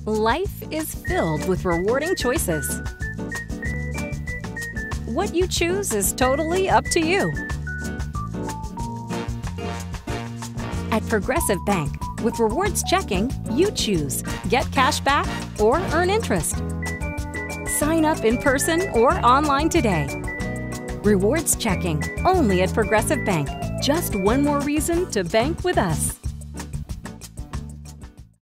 Life is filled with rewarding choices. What you choose is totally up to you. At Progressive Bank, with Rewards Checking, you choose get cash back or earn interest. Sign up in person or online today. Rewards Checking, only at Progressive Bank. Just one more reason to bank with us.